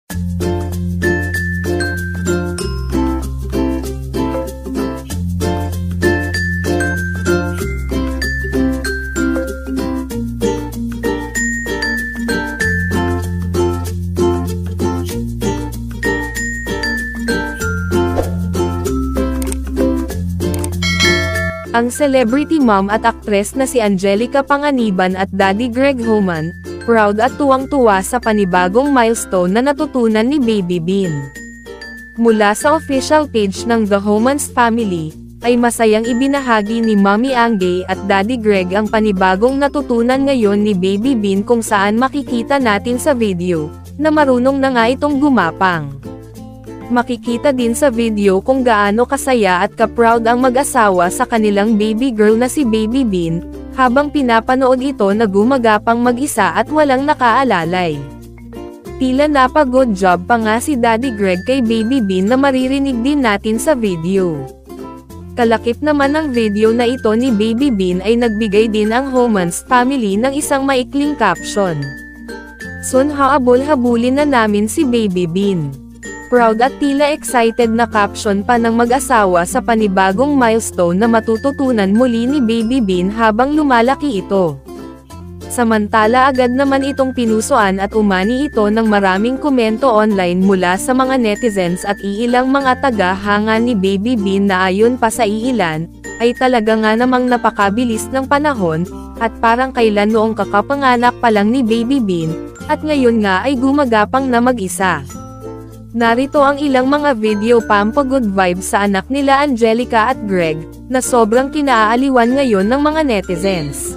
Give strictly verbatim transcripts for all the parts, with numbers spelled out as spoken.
Ang celebrity mom at aktres na si Angelica Panganiban at Daddy Greg Homan, proud at tuwang-tuwa sa panibagong milestone na natutunan ni Baby Bean. Mula sa official page ng The Homans Family, ay masayang ibinahagi ni Mommy Angge at Daddy Greg ang panibagong natutunan ngayon ni Baby Bean, kung saan makikita natin sa video, na marunong na nga itong gumapang. Makikita din sa video kung gaano kasaya at ka-proud ang mag-asawa sa kanilang baby girl na si Baby Bean, habang pinapanood ito na gumagapang mag-isa at walang nakaalalay. Tila napa-good job pa nga si Daddy Greg kay Baby Bean na maririnig din natin sa video. Kalakip naman ng video na ito ni Baby Bean ay nagbigay din ang Homans Family ng isang maikling caption. "Soon haabol-habulin na namin si Baby Bean." Proud at tila excited na caption pa ng mag-asawa sa panibagong milestone na matututunan muli ni Baby Bean habang lumalaki ito. Samantala agad naman itong pinusuan at umani ito ng maraming komento online mula sa mga netizens at iilang mga taga-hanga ni Baby Bean na ayon pa sa iilan, ay talaga nga namang napakabilis ng panahon, at parang kailan noong kakapanganak pa lang ni Baby Bean, at ngayon nga ay gumagapang na mag-isa. Narito ang ilang mga video pampa-good vibes sa anak nila Angelica at Greg, na sobrang kinaaaliwan ngayon ng mga netizens.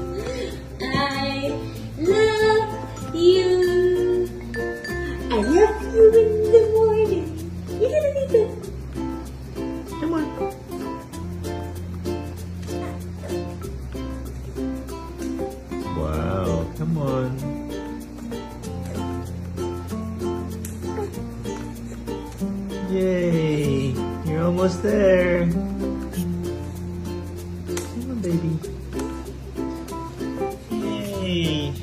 I love you. I love you in the morning. You didn't need it. Come on. Wow, come on. Yay! You're almost there. Come on, baby. Yay!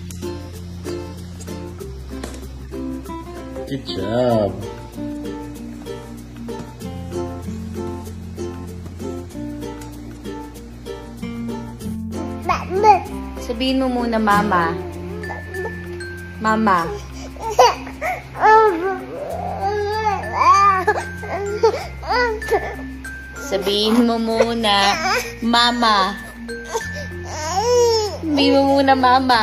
Good job. Sabihin mo muna, Mama. Mama. Sabihin mo muna, Mama. Sabihin mo muna, Mama.